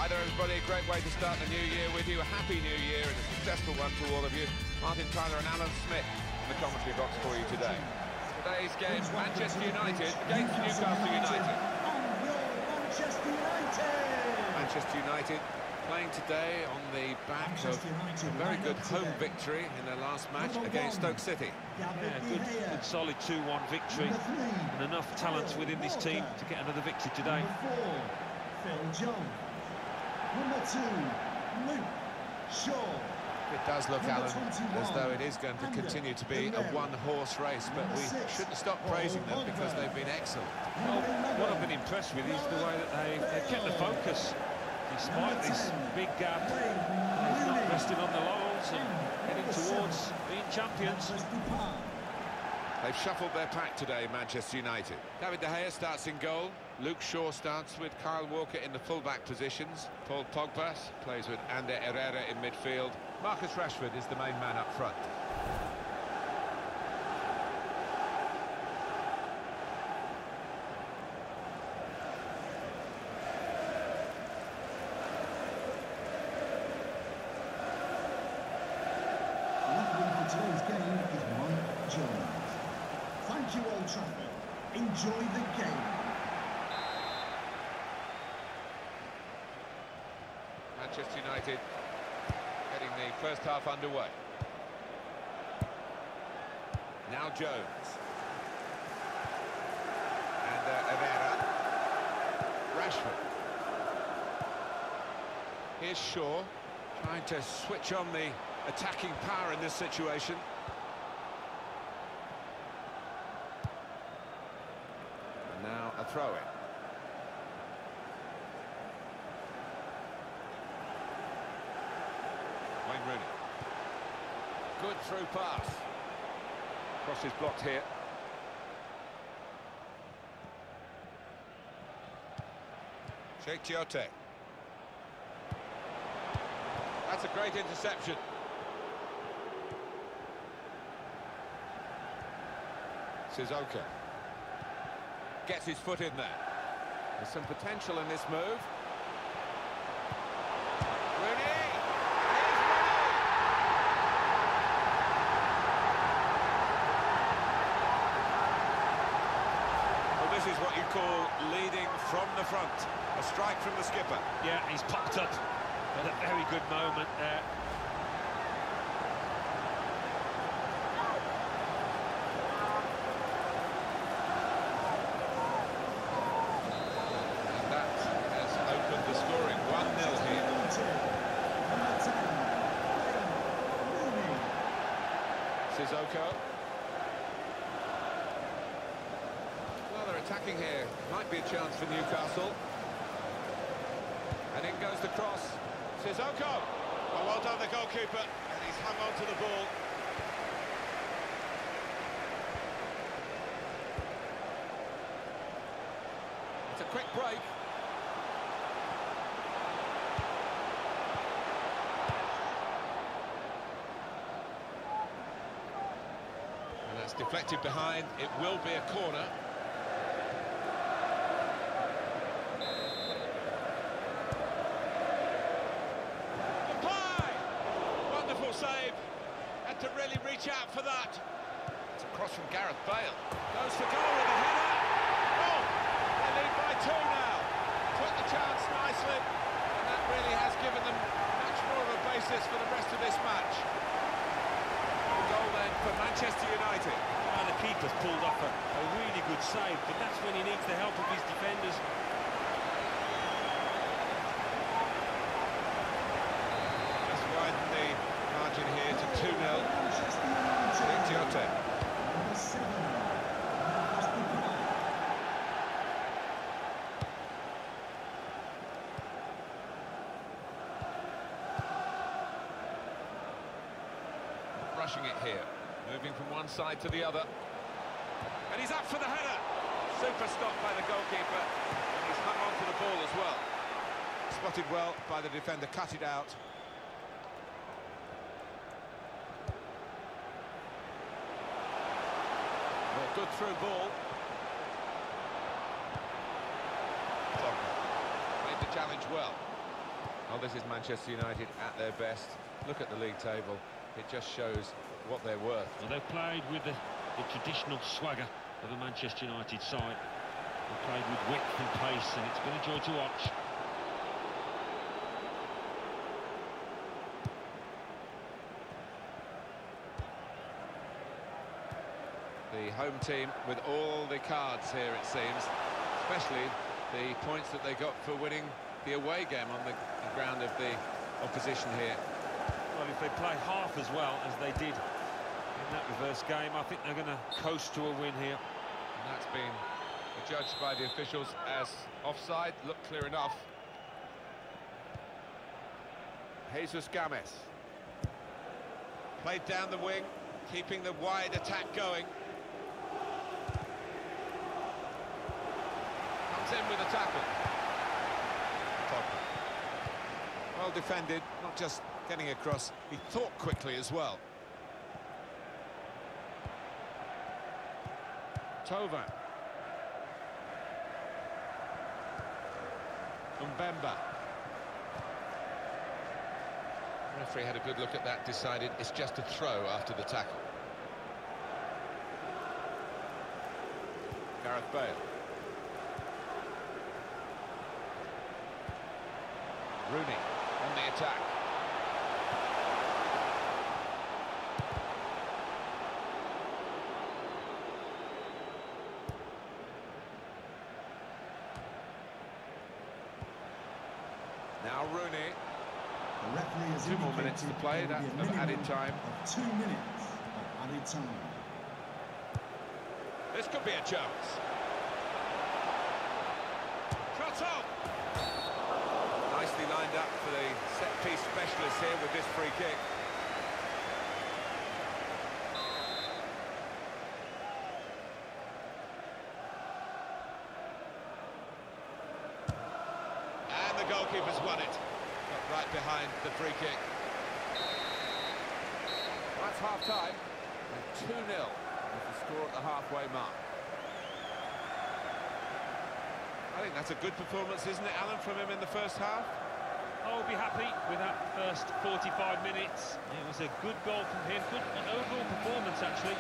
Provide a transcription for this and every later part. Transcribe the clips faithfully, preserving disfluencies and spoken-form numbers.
Hi there, everybody. A great way to start the new year with you. A happy new year and a successful one to all of you. Martin Tyler and Alan Smith in the commentary box for you today. Today's game, Manchester United against Newcastle United. Manchester United! Manchester United playing today on the back of a very good home victory in their last match against Stoke City. Yeah, good, good solid two one victory and enough talent within this team to get another victory today. Number four, Phil Jones. Number two, Luke Shaw. It does look, Alan, as though it is going to continue to be a one-horse race, but we shouldn't stop praising them because they've been excellent. Well, what I've been impressed with is the way that they, they've kept the focus despite this big gap. They're not resting on the laurels and heading towards being champions. They've shuffled their pack today, Manchester United. David De Gea starts in goal. Luke Shaw starts with Kyle Walker in the full-back positions. Paul Pogba plays with Ander Herrera in midfield. Marcus Rashford is the main man up front. Today's game is Mike Jones. Thank you, Old Trafford. Enjoy the game. Manchester United getting the first half underway. Now Jones. And uh, Herrera. Rashford. Here's Shaw, trying to switch on the attacking power in this situation. And now a throw-in. Wayne Rooney. Good through pass. Cross is blocked here. Sheikh Tiote. That's a great interception. Sissoko gets his foot in there. There's some potential in this move. Rooney! Here's Rooney! Well, this is what you call leading from the front. A strike from the skipper. Yeah, he's popped up at a very good moment there. Sissoko. Well, they're attacking here. Might be a chance for Newcastle. And in goes the cross. Sissoko. Well, well done, the goalkeeper. And he's hung on to the ball. It's a quick break. Deflected behind, it will be a corner. Apply! Wonderful save. Had to really reach out for that. It's a cross from Gareth Bale. Goes for goal with a header. Oh! They lead by two now. Took the chance nicely, and that really has given them much more of a basis for the rest of this match. Goal then for Manchester United. Well, the keeper's pulled off a, a really good save, but that's when he needs the help of his defenders. Let's widen the margin here to two nil. Sheikh Tiote. Number seven, Rushing it here, moving from one side to the other. And he's up for the header. Super stop by the goalkeeper. And he's hung on to the ball as well. Spotted well by the defender, cut it out. Well, good through ball. Pogba made the challenge well. Oh, this is Manchester United at their best. Look at the league table. It just shows what they're worth. Well, they've played with the, the traditional swagger of a Manchester United side. They've played with width and pace, and it's been a joy to watch. The home team with all the cards here, it seems, especially the points that they got for winning the away game on the, the ground of the opposition here. Well, if they play half as well as they did in that reverse game, I think they're going to coast to a win here. And that's been judged by the officials as offside. Looked clear enough. Jesus Games. Played down the wing, keeping the wide attack going. Comes in with a tackle. Well defended, not just getting across, he thought quickly as well. Tova. Mbemba. The referee had a good look at that, decided it's just a throw after the tackle. Gareth Bale. Rooney on the attack. Now Rooney. The referee has Two more minutes to play, that of added time. Of two minutes of added time. This could be a chance. Shot off. Nicely lined up for the set-piece specialist here with this free kick. And the goalkeeper's won it. Got right behind the free kick. That's half-time. And two nil is the score at the halfway mark. I think that's a good performance, isn't it, Alan, from him in the first half? I'll be happy with that first forty-five minutes. It was a good goal from him, good overall performance, actually.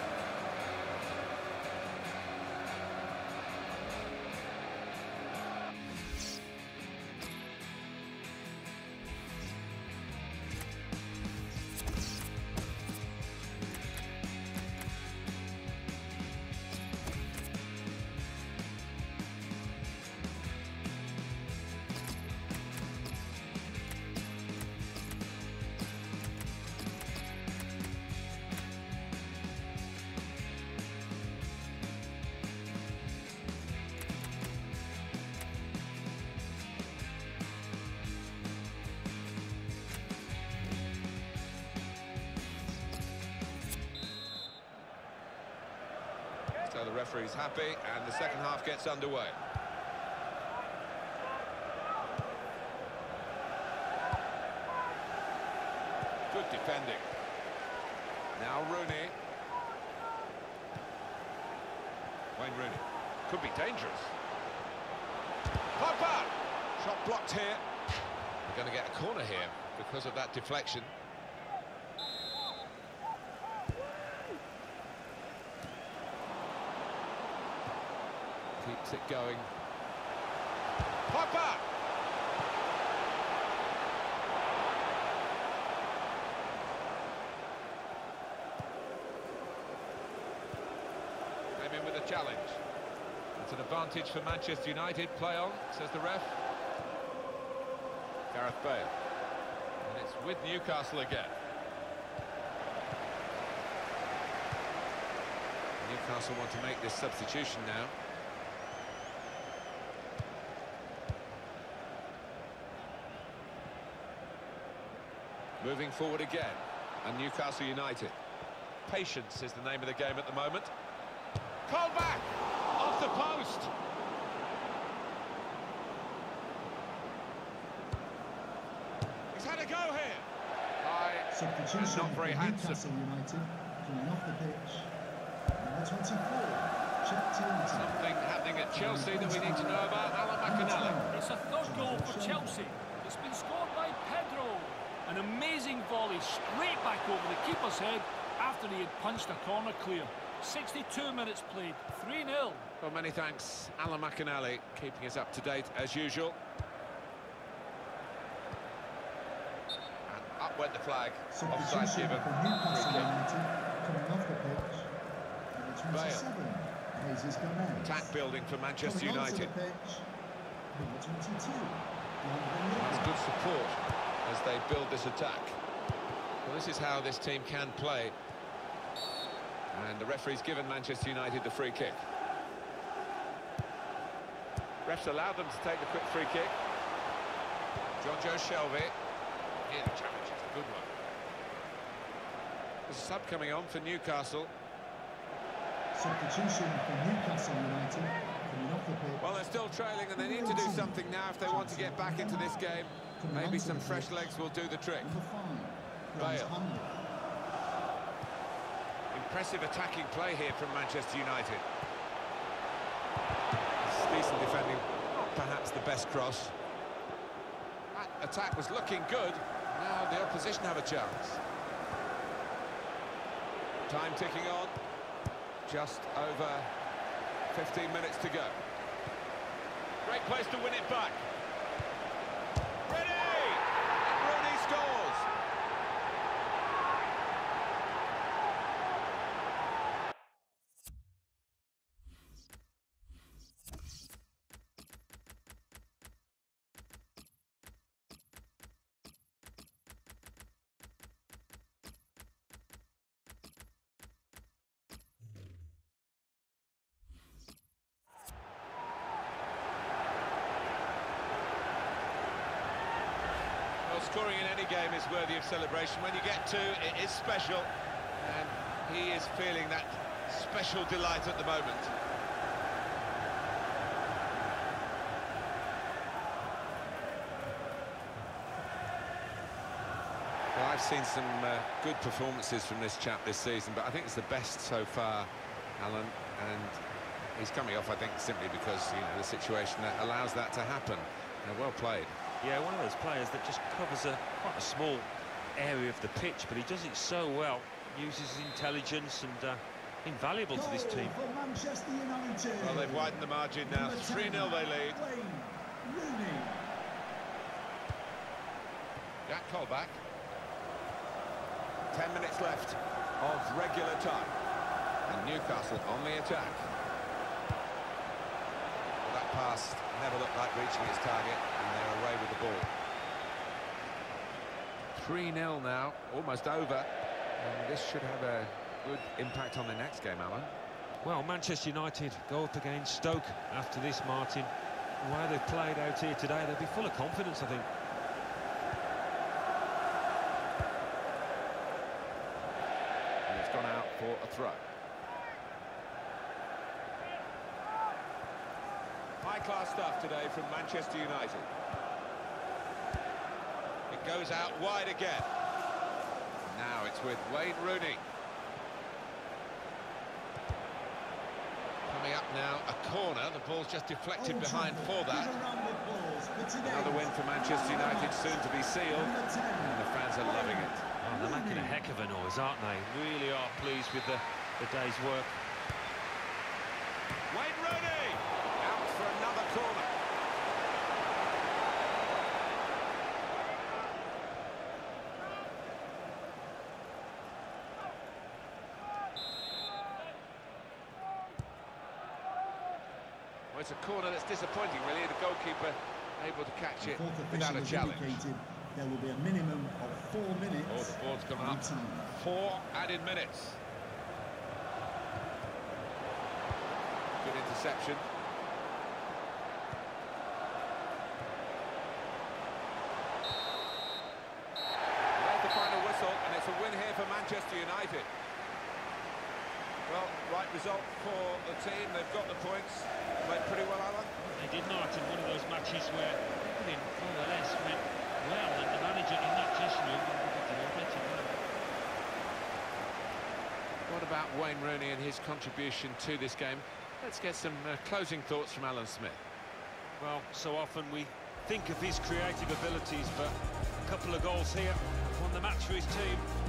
So the referee's happy, and the second half gets underway. Good defending. Now Rooney. Wayne Rooney. Could be dangerous. Pogba! Shot blocked here. We're going to get a corner here because of that deflection. Keeps it going. Pogba! Came in with a challenge. It's an advantage for Manchester United. Play on, says the ref. Gareth Bale. And it's with Newcastle again. Newcastle want to make this substitution now. Moving forward again, and Newcastle United. Patience is the name of the game at the moment. Colback! Off the post! He's had a go here! High, Substitution not very for handsome. Newcastle United coming off the pitch. Number twenty-four, Chet Tillington. Something happening at Chelsea that we need to know about. Alan McInally. It's a third goal for Chelsea. It's been scored An amazing volley straight back over the keeper's head after he had punched a corner clear. sixty-two minutes played, three nil. Well, many thanks, Alan McInally, keeping us up to date as usual. And up went the flag. Offside given. For Newcastle United, coming off the pitch, number twenty-seven, Jesus Gomez. Attack building for Manchester Coming onto United. the pitch, number twenty-two, That's good support as they build this attack. Well, this is how this team can play. And the referee's given Manchester United the free kick. Refs allowed them to take the quick free kick. John Joe Shelby. Here the challenge is a good one. There's a sub coming on for Newcastle. Substitution for Newcastle United, coming off the pitch. Well, they're still trailing and they need to do something now if they want to get back into this game. Maybe some fresh legs will do the trick. Number five, Grant Bale. Hanley. Impressive attacking play here from Manchester United. It's decent defending, not perhaps the best cross. That attack was looking good. Now the opposition have a chance. Time ticking on. Just over fifteen minutes to go. Great place to win it back. Ready! And Rooney scores! Well, scoring in any game is worthy of celebration. When you get two, it is special, and he is feeling that special delight at the moment. Well, I've seen some uh, good performances from this chap this season, but I think it's the best so far, Alan, and he's coming off, I think, simply because, you know, the situation that allows that to happen. Uh, well played. Yeah, one of those players that just covers a quite a small area of the pitch, but he does it so well, uses his intelligence, and uh, invaluable to this team. Goal for Manchester United. Well, they've widened the margin now. three nil they lead. Wayne Rooney. Jack Colback. Ten minutes left of regular time. And Newcastle on the attack. Well, that pass never looked like reaching its target, and they're away with the ball. three nil now, almost over. And this should have a good impact on the next game, Alan. Well, Manchester United go up against Stoke after this, Martin. The way they've played out here today, they'll be full of confidence, I think. And it's gone out for a throw. High-class stuff today from Manchester United. It goes out wide again. Now it's with Wayne Rooney. Coming up now, a corner. The ball's just deflected Old behind Trafford, for that. give a round of applause for today. Another win for Manchester United, soon to be sealed. And the fans are loving it. Oh, they're making a heck of a noise, aren't they? Really are pleased with the, the day's work. Wayne Rooney! Out for another corner. Well, it's a corner that's disappointing, really. The goalkeeper able to catch it Fourth without a official has challenge. indicated there will be a minimum of four minutes. Oh, the ball's gone on up. time. Four added minutes. Good interception. There's the final whistle, and it's a win here for Manchester United. Well, right result for the team. They've got the points. Played pretty well, Alan. They did not in one of those matches where everything more or less went well, and the manager in that dressing room did a better work. What about Wayne Rooney and his contribution to this game? Let's get some uh, closing thoughts from Alan Smith. Well, so often we think of his creative abilities, but couple of goals here, won the match for his team.